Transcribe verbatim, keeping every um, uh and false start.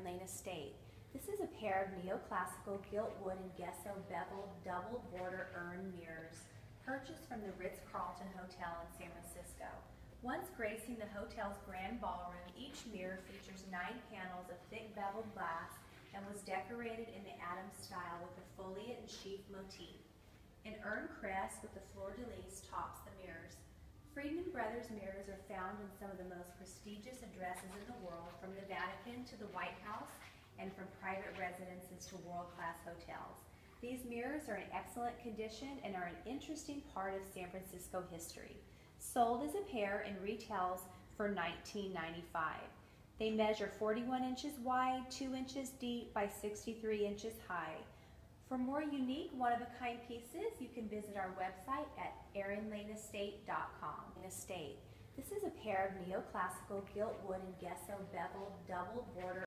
Lane Estate. This is a pair of neoclassical gilt wood and gesso beveled double border urn mirrors purchased from the Ritz-Carlton Hotel in San Francisco. Once gracing the hotel's grand ballroom, each mirror features nine panels of thick beveled glass and was decorated in the Adams style with the foliate and sheath motif. An urn crest with the fleur-de-lis tops the mirrors. Friedman Brothers mirrors are found in some of the most prestigious addresses in the world, from the Vatican to the White House, and from private residences to world-class hotels. These mirrors are in excellent condition and are an interesting part of San Francisco history. Sold as a pair and retails for nineteen ninety-five. They measure forty-one inches wide, two inches deep by sixty-three inches high. For more unique, one-of-a-kind pieces, you can visit our website at erin lane estate dot com. Estate. This is a pair of neoclassical gilt wood and gesso beveled double border